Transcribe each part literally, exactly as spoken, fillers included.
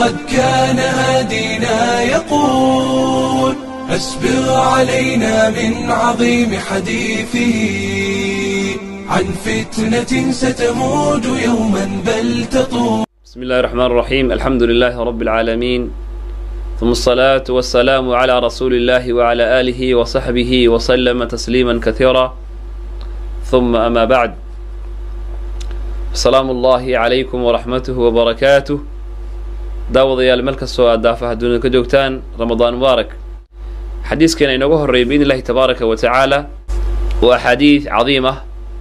قد كان هادينا يقول أسبغ علينا من عظيم حديثه عن فتنة ستموج يوما بل تطول. بسم الله الرحمن الرحيم. الحمد لله رب العالمين، ثم الصلاة والسلام على رسول الله وعلى آله وصحبه وسلم تسليما كثيرا، ثم أما بعد. السلام الله عليكم ورحمته وبركاته. داود يا الملك السؤال دافع دون كجوكتان، رمضان مبارك. حديث كان ينوه الرئي بإذن الله تبارك وتعالى، وأحاديث عظيمة.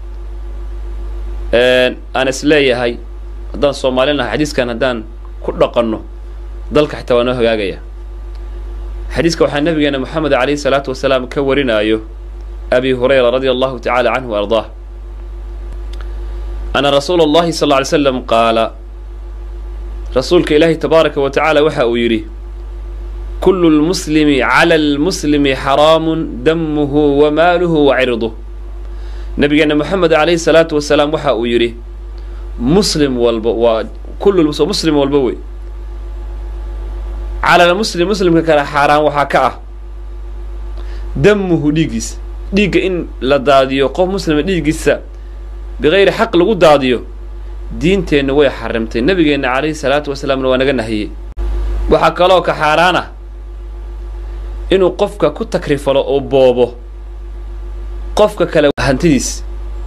أنا سلايا هاي هدان صومالينا حديث كان هدان كل قنو ضلك حتى ونوه جاجية. حديث كوحى النبي أن محمد عليه الصلاة والسلام كورنا أيه أبي هريرة رضي الله تعالى عنه وأرضاه أن رسول الله صلى الله عليه وسلم قال: رسولك إلهي تبارك وتعالى وحا يري كل المسلم على المسلم حرام دمه وماله وعرضه. نبي أن محمد عليه الصلاة والسلام وحا يري مسلم والبو وكل مسلم والبوي على المسلم مسلم كان حرام وحكاه دمه ديجس ديج إن لداديو قوم مسلم ديجس بغير حق لو داديو دينتين way xarimtay nabigeena عليه الصلاة والسلام waa naga nahiyay. waxa kale ka xaraana inuu qofka ku takrifalo oo boobo qofka kale hantidiis.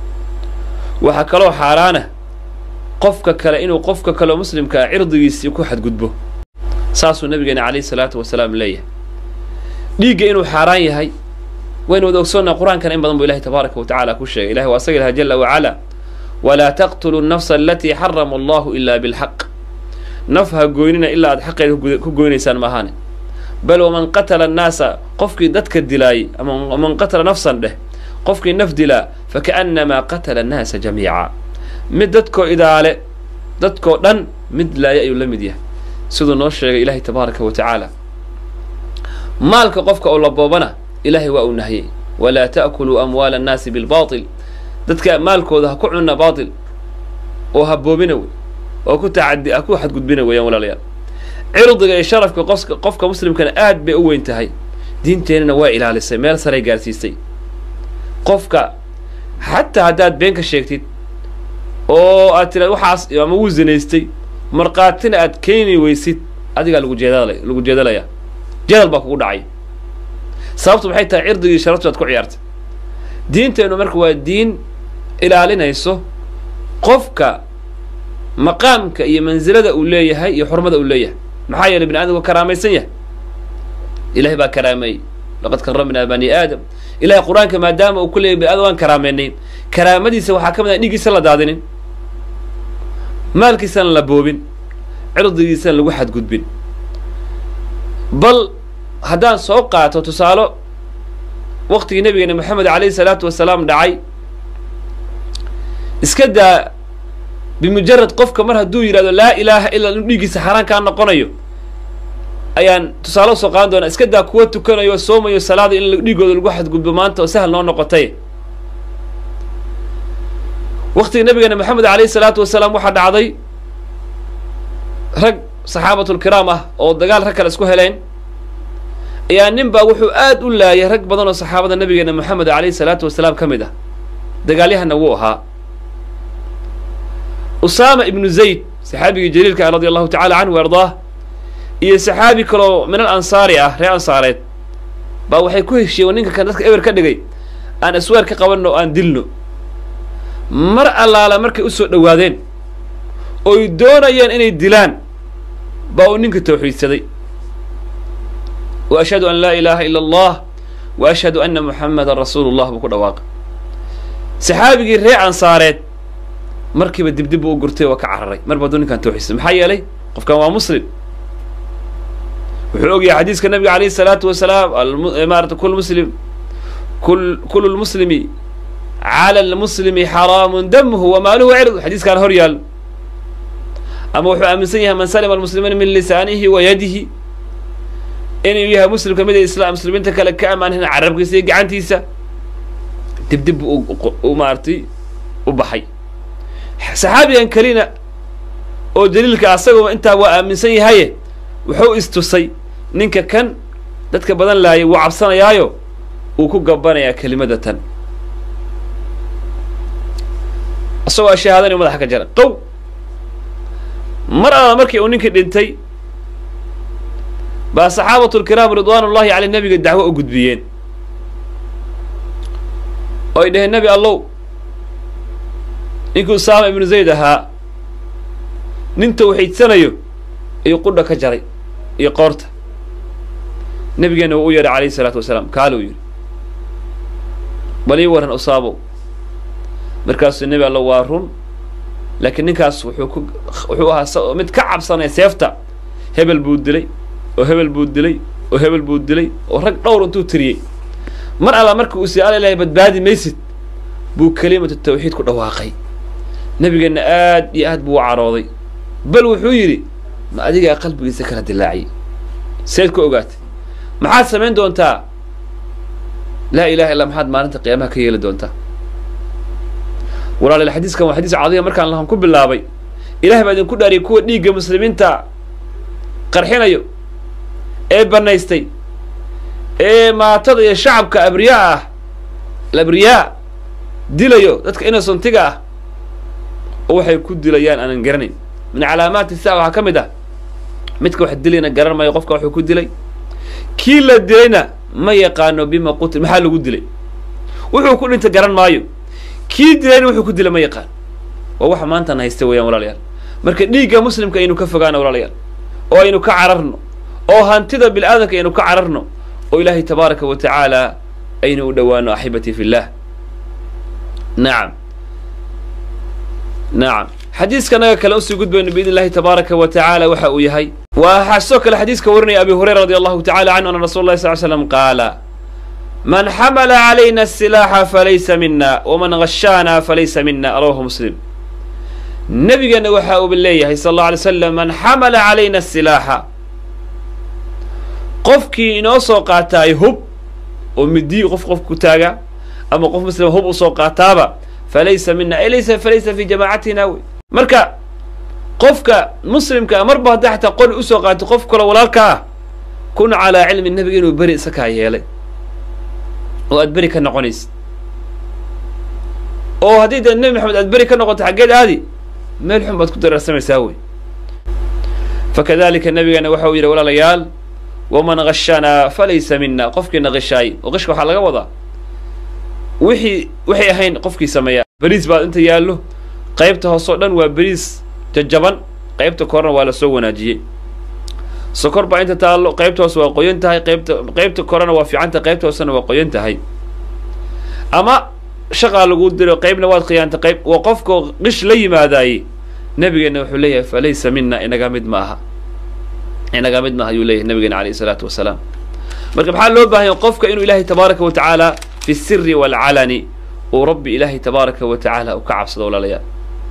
waxa kale xaraana qofka kale inuu qofka kale muslimka cirdigiisa ku xadgudbo. saasuu nabigeena عليه الصلاة والسلام leeyahay. dhiiga inuu xaraan yahay وين ودوكسونا قرآن كان إن بدن بالله تبارك وتعالى كل شيء. إله وأسجلها جل وعلا: ولا تقتلوا النفس التي حرم الله إلا بالحق. نفها جويننا إلا حق كجوين إنسان مهانة. بل ومن قتل الناس قفك دتك الدلاي ومن قتل نفسا به قفك النفس دلا فكأنما قتل الناس جميعا. مدتكو إذا على دتكو دن مد لا يأيو لمديه سيدو نوش إله تبارك وتعالى. مالك قفك أو لبوبنا إلهي وأنهي: ولا تأكلوا أموال الناس بالباطل. دتك مالكو ذا كعنا باطل وهبوا بنوي وكنت عدي أكو حد قد بنوي يا ولا ليال. عرض شرف قفك قفك مسلم كان آد بقوة انتهي دين تينا وائل على السماء سري جالسيستي قفك حتى عداد بينك الشيكتين أو أتلا وحاس يا موزن يستي مرقاتنا أتكيني ويسيت أدي قال لو جدالة لو جدالة يا جدال بقول دعي sababtu maxay tahay cirdigii sharaftu aad ku ciyaartay. diinteenu marka waa diin ilaalinayso qofka maqaamka iyo manzilada uu leeyahay iyo xurmada uu leeyahay. maxaa yeelay bini aadamku karaamaysan yahay. ilaahay baa karaamay: laqad karramnaa bani aadam. ilaahay quraanka maadaama uu ku leeyahay bini aadam waan karaameynay, karaamadiisa waxaa ka mid ah dhigiisa la daadinin, maalkiisana la boobin, cirdigiisana lagu xadgudbin. bal haddaan soo qaato tusaalo waqtigii nabigeena maxamed calayhi salaatu wasalaam dhacay, iska daa bimujarad qofka mar hadduu yidhahdo laa ilaaha illa inu dhiiggiisa xaaraan kaa noqonayo ayaan tusaalo soo qaadan doonaa. iska daa kuwa tukanayo soomayo salaada in dhiigooda lagu xadgudbo maanta oo sahal noo noqotay. waqtigii nabigeena maxamed calayhi salaatu wasalaam waxaa dhacday rag saxaabatulkiraam ah oo dagaal rag kale isku heleen ayaa nin baa wuxuu aad u laayay rag badan oo saxaabada nabigeena maxamed calayhi salaatu wasalaam ka mid ah. dagaalyahana wuu ahaa usaama ibnu zayd saxaabigii jaliilka ah radi allahu tacala canhu ardaah iyo saxaabi kaloo min al ansaari ah reer ansaareed baa waxay ku heshiiyeen ninka kan dadka eber ka dhigay aan aswaar ka qabanno oo aan dilno. mar allaala markay u soo dhowaadeen oy doonayeen inay dilaan baa uu ninka tawxiidsaday: وأشهد أن لا إله إلا الله وأشهد أن محمد رسول الله بكل واقع. سحابي الريع أنصارت مركب الدبدب وقرتي وكعرري مر بدون كان توحيس محيا لي قف كان مسلم. وحلوق يا حديث النبي عليه الصلاة والسلام: إمارة كل مسلم كل كل المسلم على المسلم حرام دمه وماله وعرضه. حديث كان هريال. أما وحو أمسيها من سلم المسلمين من لسانه ويده inuu yahay muslimka mid islaam muslimiinta kale ka amaan hina carabkiisa iyo gacantiisa dib dib u maartay u baxay. saxaabigan kalina oo daliilka asagoo inta waa aaminsan yahay wuxuu istusay ninka kan dadka badan laayay wuu cabsanayaayo uu ku gabanayaa kelimada tan asagoo shahaadani madaxa ka jara qow mar alla markii uu ninkii dhintay baa saxaabatu lkiraam ridwaanullahi caley nabiga dacwo u gudbiyeen oo ay dhaheen nebi allow ninkii usaama ibnu zayd ahaa nin tawxiidsanayo iyo qudha ka jaray iyo qoorta nabigeena wuu u yeedhay calayhi isalaatu wasalaam kaale uu yidhi bal ii waran usaabow markaasuu nebi allo waa run laakiin ninkaas wuxuu ku wuxuu ahaa mid ka cabsanaya seefta hebel buu dilay oo hebel buu dilay oo hebel buu dilay oo rag dhowr intuu tiriyey mar alla marka uu si-aala ilaahay badbaadi maysid buu kelimatu tawxiid ku dhawaaqay nabigeenna aad iyo aad buu u carooday bal wuxuu yidhi ma adigaa qalbigiisa kala dilaaciyey seed ku ogaatay maxaad samayn doontaa laa ilaha illaa maxaad maalinta qiyaamaha ka yeeli doontaa walaalayaal xadiiskan waa xadiis cadiima markaan lahan ku bilaabay ilahay baa idinku dhaariyay kuwa dhiigga muslimiinta qarxinayo ee banaystay ee maatada iyo shacabka abriyaa ah alabriyaa dilayo dadka innocentiga ah oo waxay ku dilayaan aanan garanayn min calaamaati saa waxaa ka mid ah midka wax dilayna garan maayo qofka wuxuu ku dilay kii la dilayna ma yaqaano bima qutil maxaa lagu dilay wuxuu ku dhintay garan maayo kii dilayna wuxuu ku dilay ma yaqaan waa waxa maantan haysta weeyaan walaalayaal marka dhiigga muslimka aynu ka fogaano walaalayaal oo aynu ka cararno oo hantida bilaadanka aynu ka cararno oo ilaahay tabaaraka wa tacaala aynu u dhowaano axibatii fi llah nacam nacam xadiiska naga kale usii gudbayno biidn illahi tabaaraka wa tacaala waxa uu yahay waxaa sidoo kale xadiiska warinaya abi hurayra radi allahu tacala canhu ana rasul llahi sal slam qaala man xamala calayna asilaaxa falaysa mina waman gashaana falaysa mina rawahu muslim nabigeena waxa uu leeyahay sal allau alay slam man xamala calayna asilaaxa qofkii inoo soo qaataay hub oo midii qof qof ku taaga ama qof muslima hub usoo qaataaba falaysa mina ay laysa falaysa fi jamaacatina wey marka qofka muslimka marba hadda xataa qori usoo qaato qof kale walaalka ah kun calaa cilmi nabiga inuu beri isa kaa yeelay oo aad beri ka noqonaysid oo haddii dee nebi maxamed aad beri ka noqoto xaggeed aadi meel xun baad ku dararsamaysaa wey fakadalika nabigeena waxa uu yidhi walaalayaal waman gashanaa falaysa mina qofkiina qishaay oo qishka waxaa laga wadaa wixii waxay ahayn qofkii sameeyaa beriis baad inta yaallo qaybta hoose o dhan waa beriis jajaban qaybta korena waa la soo wanaajiyey sokor baa inta taallo qaybta hoose waa qoyan tahay qaybta qaybta korena waa fiican tahay qaybta hoosena waa qoyan tahay ama shaqaa lagu diro qaybna waad khiyaantay qayb waa qofka qish la yimaadaayey nabigeena wuxuu leeyahay falaysa mina inaga mid ma aha inaga mid maaha ayuu leeyahay nabigeena alayhi salaatu wasalaam marka maxaa loo baahanya qofka inuu ilaahay tabaaraka wa tacaala fi siri waalcalani uu rabbi ilaahay tabaaraka wa tacaala u ka cabsado walaalayaal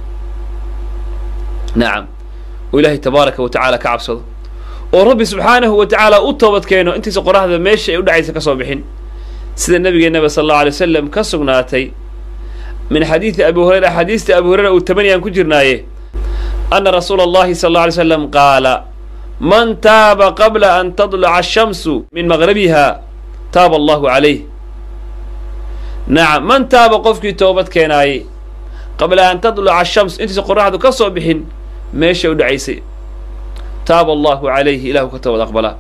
nacam uu ilaahay tabaaraka wa tacaala ka cabsado oo rabbi subxaanahu wa tacaala u toobad keeno intiisa qoraxda meesha ay u dhacaysa ka soo bixin sida nabigeenaba sala allahu alay wasalam ka sugnaatay min xadiidi abi hurayra axaadiista abi hurayra uu tabaniyaan ku jirnaaye ana rasuula allahi sala allahu alay slam qaala man taaba qabla an tadlaca ashamsu min maqrabiha taaba allahu calayh nacam man taaba qofkii toobad keenaayey qabla an tadlaca ashams intiisa qoraxdu ka soo bixin meesha u dhacaysay taaba allahu calayhi ilahu ka toobad aqbalaa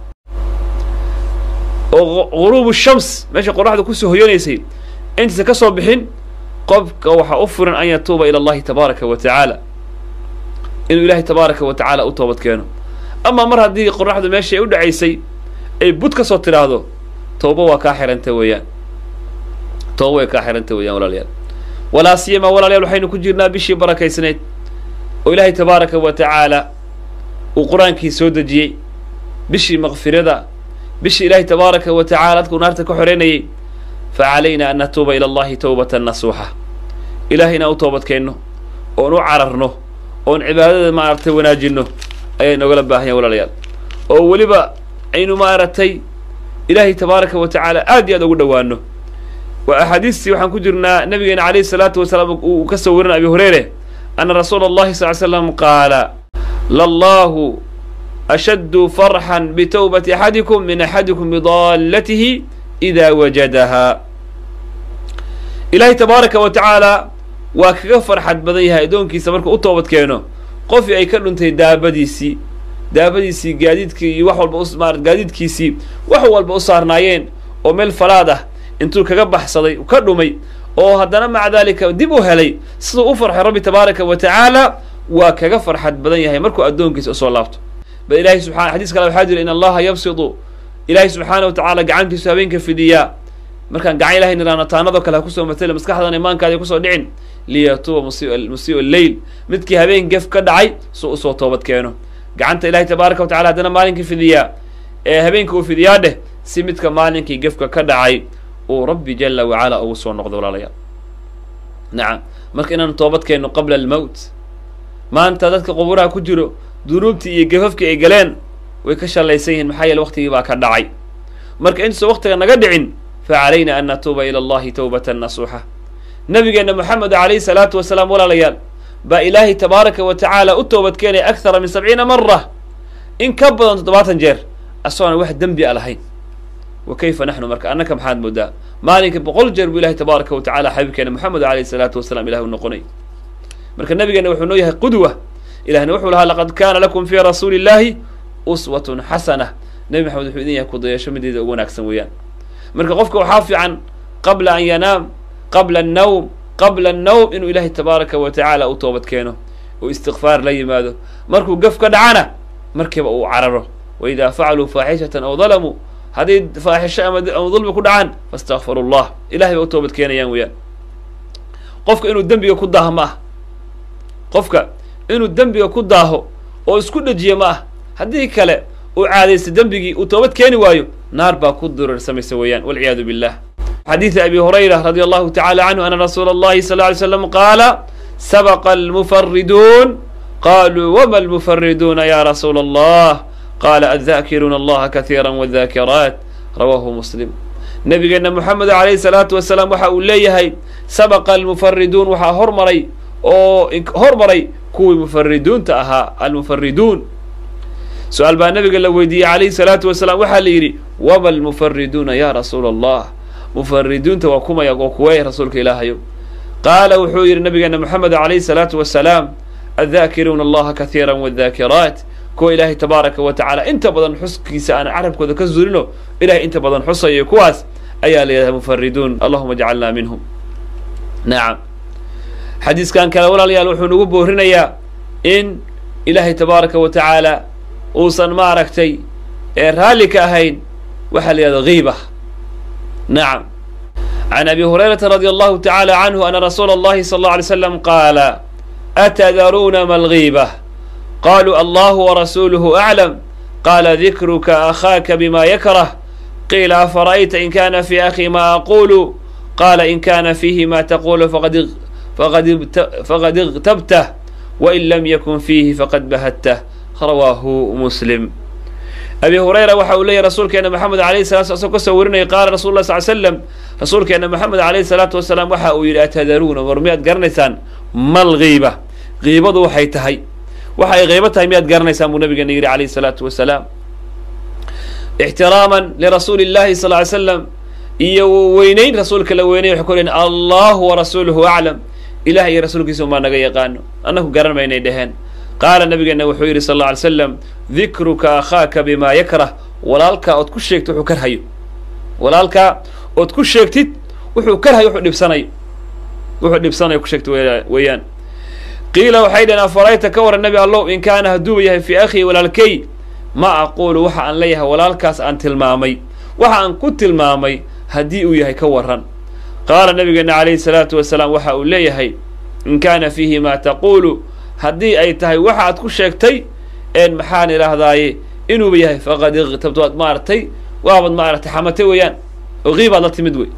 oo guruubu shams meesha qoraxdu kusoo hoyanaysay intiisa ka soo bixin qofka waxaa u furan an yatuuba ila allahi tabaaraka wa tacaala inuu ilaahay tabaaraka wa tacaala u toobad keeno ama mar haddii qoraxdu meesha ay u dhacaysay ay bud ka soo tidhaahdo tooba waa kaa xiranta weeyaan tooba way kaa xiranta weeyaan walaalayaal walaa siyama walaalayaal waxaynu ku jirnaa bishii barakaysnayd oo ilaahay tabaaraka wa tacaala uu qur-aankii soo dejiyey bishii makfirada bishii ilaahay tabaaraka wa tacala dadkuu naarta ka xoreynayay fa calayna an natuuba ila allahi tawbatan nasuuxa ilahay inaan u toobad keenno oon u cararno oon cibaadada maaragtay wanaajinno ayay noogala baahanya walaalayaal oo weliba aynu maaragtay ilaahay tabaaraka wa tacaala aad iyo aad ugu dhowaano waa axaadiistii waxaan ku jirnaa nabigeena calayhi salaatu wasalaam uu ka soo warin abi hureyre ana rasuula allahi sal ly slam qaala lallahu ashaddu farxan bitawbati axadikum min axadikum bidaalatihi idaa wajadahaa. ilaahay tabaaraka wa tacaala waa kaga farxad badan yahay addoonkiisa markuu u toobad keeno qofii ay ka dhuntay daabadiisii daabadiisii gaadiidkii iyo wax walba u gaadiidkiisii wax walba u saarnaayeen oo meel falaad ah intuu kaga baxsaday ka dhumay oo haddana maca daalika dib u helay siduu u farxay rabbi tabaaraka wa tacaala waa kaga farxad badan yahay markuu addoonkiisa usoo laabto. bal ilahay subxana xadiis kale waxaa jira in allaha yabsidu ilaahay subxaana wa tacaala gacantiisu habeenka fidiyaa markaan gacan ilahay niraano taanadoo kale ha kusoo matela maskaxdan imaankaadi kusoo dhicin liyatuuba musii'u alleyl midkii habeen gef ka dhacay suu usoo toobad keeno. gacanta ilahay tabaaraka wa tacala haddana maalinkii fidiyaa ee habeenka uu fidiyaa dheh si midka maalinkii gefka ka dhacay uu rabbi jala wacala ugu soo noqdo walaalayaal. nacam marka inaanu toobad keenno qabla almowt. maanta dadka quburaha ku jiro dunuubtii iyo gafafkii ay galeen way ka shallaysan yihiin maxaa yeele waktigii baa ka dhacay. marka intuusan waktiga naga dhicin fa calayna an natuuba ila allahi tawbatan nasuuxa. nabigeenna moxamed calayhi salaatu wasalaam walaalayaal baa ilaahay tabaaraka wa tacaala u toobad keenaya akthara min sabciina mara in ka badan toddobaatan jeer asagoona wax dembi a lahayn. wa kayfa naxnu marka annaka maxaad moodaa maalinka boqol jeer buu ilahay tabaaraka wa tacala xabiibkeena moxamed calayhi salaatu wasalaam ilahi u noqonay. marka nabigeena wuxuu noo yahay qudwa. ilahna wuxuu lahaa laqad kaana lakum fii rasuuli illahi uswatun xasana. nebi maxamed wuxuu idin yahay kudayasho mideeda ugu wanaagsan weeyaan. marka qofka waxaa fiican qabla an yanaam qabla annawm qabla annawm inuu ilaahay tabaaraka wa tacaala u toobad keeno oo istikfaar la yimaado. markuu gaf ka dhacana markiiba uu cararo. waidaa facaluu faaxishatan aw dalamuu hadday faaxisho ama dulmi ku dhacaan faastakfiru llah ilahay ba u toobad keenayaan weeyaan. qofka inuu dembiga ku daaho ma ah qofka inuu dembiga ku daaho oo isku dhejiyo ma ah. haddii kale uu caadaysta dembigii uu toobad keeni waayo naar baa ku durarsamaysa weeyaan walciyaadu billah. xadiidi abi hurayra radi allahu tacala canhu ana rasuula allahi sal ly slam qaala sabaqa almufariduun qaluu wama almufariduuna ya rasuula allah qaala addakiruuna allaha kaiira wadaakiraat rawaahu muslim. nabigeenna moxamed calayhi salaatu wasalaam waxa uu leeyahay sabaqa almufariduun waxaa hormaray oo hormaray kuwii mufariduunta ahaa almufariduun. su-aal baa nabiga la weydiiyey calayhi salaatu wasalaam waxaa la yidhi wama almufariduuna ya rasuula allah mufariduunta waa kumaya oo kuweey rasuulka ilaahayo. qaala wuxuu yidhi nabigeena moxamed calayhi salaatu wasalaam addaakiruuna allaha kaiira wadaakiraat kuwa ilaahay tabaaraka wa tacaala inta badan xuskiisa aan carabkooda ka zulino ilahay inta badan xusayo kuwaas ayaa la yidhahda mufariduun allahuma jcalnaa minhum. nacam xadiiskan kale walaalayaal wuxuu nagu boorinayaa in ilaahay tabaaraka wa tacaala uusan maaragtay ee raalli ka ahayn waxaa la yidhahda giiba. nacam can abi hurayrata radi allahu tacala canhu ana rasuula allahi sal alla alay slam qaala atadaruuna ma algiiba qaluu allahu warasuuluhu aclam qaala dikruka akhaaka bima yakrah qiila afara'ayta in kana fi akhi ma aqulu qaala in kana fiihi ma taqulu faqad faqad igtabtah wain lam yakun fiihi faqad bahadtah rawaahu muslim. abi hurayra waxa uu leeyahy rasuulkeena moxamed alayhi salatu wasalaam kasoo warinayay qaala rasul lah sal slam rasuulkeena moxamed alayhi salaatu wasalaam waxa uu yidhi atadaruuna war miyaad garanaysaan mal giiba giibadu waxay tahay waxa ay qiibo tahay miyaad garanaysaan buu nabigeena yidhi alayhi salaatu wasalaam ixtiraaman lirasuuli illahi sal ly slam iyo weyneyn rasuulka la weynay waxay ku leeyiin allahu warasuuluhu aclam ilaah iyo rasuulkiisa umaa naga yaqaano annaku garan maynay dheheen. qaala nabigeena wuxuu yidhi sal alla alay slam dikruka akhaaka bima yakrah walaalkaa ood ku sheegtid wuxuu karhayo walaalkaa ood ku sheegtid wuxuu karhayo wuxuu dhibsanayo wuxuu dhibsanayo ku sheegtid weeyaan. qiila waxay dhaheen afarayta ka waran nebi allow in kaana hadduuba yahay fii akhii walaalkay ma aquulu waxa aan leeyahay walaalkaas aan tilmaamay waxa aan ku tilmaamay haddii uu yahay ka waran. qaala nabigeena calayhi salaatu wasalaam waxa uu leeyahay in kaana fiihi ma taquulu haddii ay tahay waxa aad ku sheegtay een maxaan idhaahdaaye inuuba yahay faqad iqtabtu waad maaragtay waabad maaragtay xamatay weeyaan oo qiibaad la timid wey.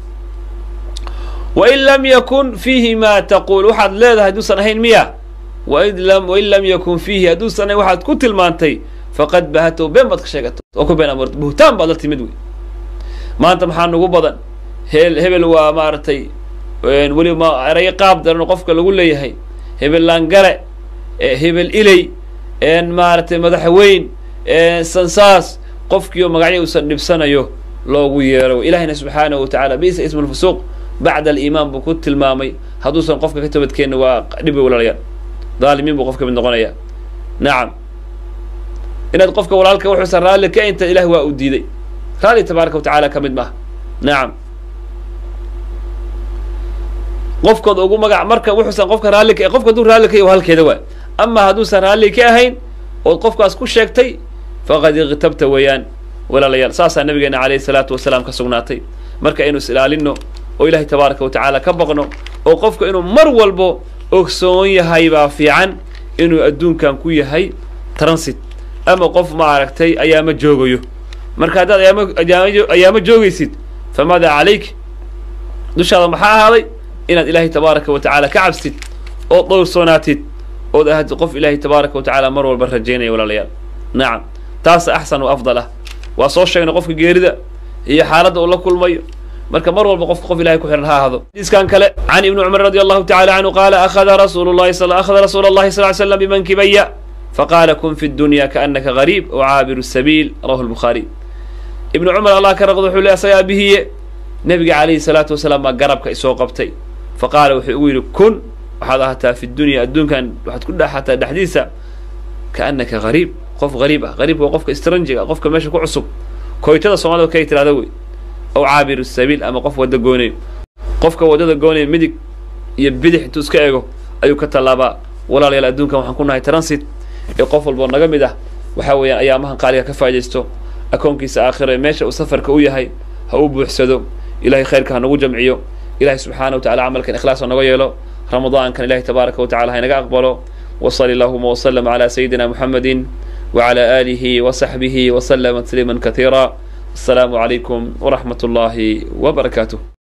wain lam yakun fiihi ma taquul waxaad leedahay hadduusan ahayn miya wain lam wain lam yakun fiihi hadduusan ahayn waxaad ku tilmaantay faqad bahatow been baad ka sheegato oo ku been abuurtay buhtaan baad la timid wey. maanta maxaa nagu badan he hebel waa maaragtay weli ma erayo qaab daran qofka lagu leeyahay hebel laangare hebel iley maaragtay madaxweyn sansaas qofkiioo magacyo uusan dhibsanayo loogu yeero ilaahayna subxaanahu watacaala bisa ismu lfusuuq bacda aliimaan buu ku tilmaamay hadduusan qofka ka tabadkeenna waa dhib way walaalayaan daalimiin buu qof ka mid noqonaya nacam inaad qofka walaalka wuxuusan raalli ka inta ilaah waa u diiday raalli tabaaraka watacaala ka mid maaha nacam qofkood ugu magac marka wuxuusan qofka raalli ka qofka hadduu raalli ka yahay halkeeda waa ama hadduusan raalli ka ahayn ood qofkaas ku sheegtay faqad iqtabta weeyaan walaalayaal saasaa nabigeena calayhi salaatu wasalaam ka sugnaatay marka inuu is ilaalino oo ilaahay tabaaraka watacaala ka baqno oo qofka inuu mar walbo ogsoon yahay baa fiican inuu adduunkan ku yahay transit ama qof ma aragtay ayaama joogayo marka haddaad ayaama ayaama joogaysid famaada calayk dushaada maxaa ahaaday inaad ilaahay tabaaraka watacaala ka cabsid oo dhowrsoonaatid ood ahad qof ilaahay tabaaraka watacaala mar walba rajaynaya walaalayaal nacam taas axsan wa afdal ah waa soo sheegnay qofka geerida iyo xaaladda uu la kulmayo marka mar walba qofka qof ilahay ku xiran ha ahado xadiiskan kale can ibni cumar radi allahu tacala canhu qaala akhada rasuulu llahi akhada rasuula allahi sal ly slam bimankibaya faqaala kun fi dunya kaanaka gariib o caabiru sabiil rawahu lbukhaariy ibnu cumar allah ka raqdo wuxuu le asagaa bihiye nabiga calayhi salaatu wasalaam baa garabka isoo qabtay faqaala wuxuu ugu yidhi kun waxaad ahataa fi dunya adduunkan waxaad ku dhaxataa dhexdiisa kaanaka gariib qof gariib ah gariibka waa qofka istranjiga qofka meesha ku cusub koytada soomaalida kay tirahda wey aw caabiru sabiil ama qof wadda goonayo qofka waddada goonaya midig iyo bidix intuu iska eego ayuu ka tallaabaa walaalayaal adduunkan waxaan ku nahay transit ee qof walboo naga mid ah waxaa weeyaan ayaamahan qaaliga ka faa'idaysto akoonkiisa aakhira ee meesha uu safarka u yahay ha u buuxsado ilahay khayrka ha nagu jamciyo ilahay subxaana watacala camalkan ikhlaas ha naga yeelo ramadaankan ilahay tabaaraka watacala ha inaga aqbalo wasali allahuma wasalam calaa sayidina muxamedin وعلى آله وصحبه وسلم تسليما كثيرا السلام عليكم ورحمة الله وبركاته.